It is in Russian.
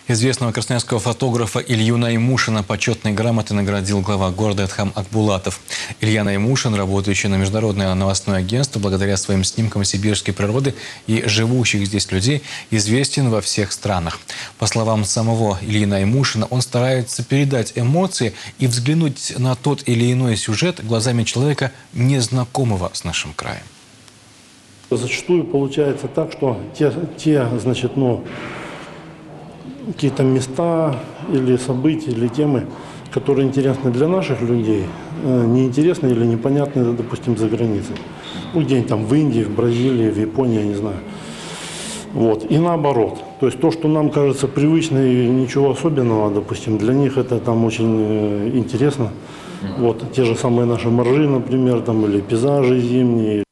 Известного красноярского фотографа Илью Наймушина почетной грамотой наградил глава города Эдхам Акбулатов. Илья Наймушин, работающий на международное новостное агентство, благодаря своим снимкам сибирской природы и живущих здесь людей, известен во всех странах. По словам самого Ильи Наймушина, он старается передать эмоции и взглянуть на тот или иной сюжет глазами человека, незнакомого с нашим краем. Зачастую получается так, что какие-то места или события, или темы, которые интересны для наших людей, неинтересны или непонятны, допустим, за границей. Ну, где-нибудь там в Индии, в Бразилии, в Японии, я не знаю. Вот. И наоборот. То есть то, что нам кажется привычно и ничего особенного, допустим, для них это там очень интересно. Вот. Те же самые наши моржи, например, там, или пейзажи зимние.